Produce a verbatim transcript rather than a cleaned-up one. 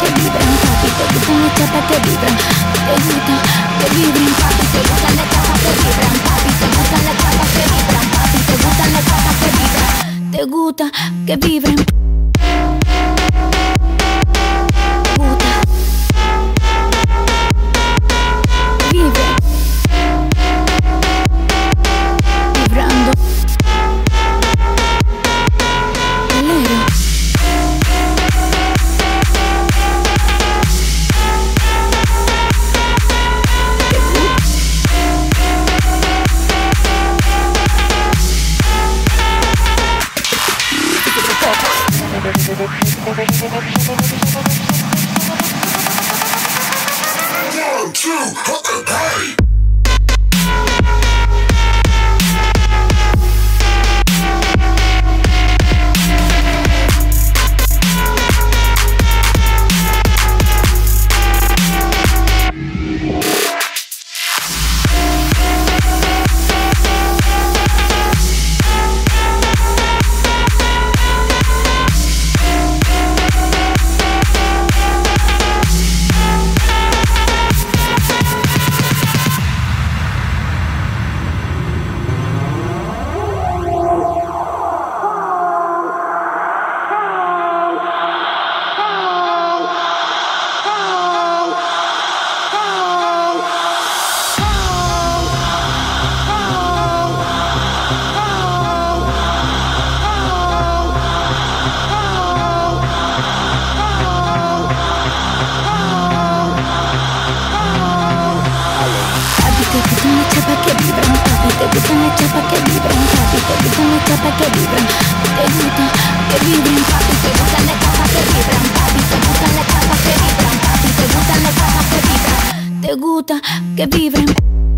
que vibran, papi, te gustan las chapas que vibran. Te gusta que vibren, papi, te gustan las chapas que vibran. Papi, te gustan las chapas que vibran. Papi, te gustan las chapas que vibran. Te gusta que vibren. One, two, hey! Te gustan las chapas que vibran, papi, te gustan las chapas que vibran. Te gusta que vibren, papi, te gustan las chapas que vibran. Papi, te gustan las chapas que vibran. Papi, te gustan las chapas que vibran. Te gusta que vibren.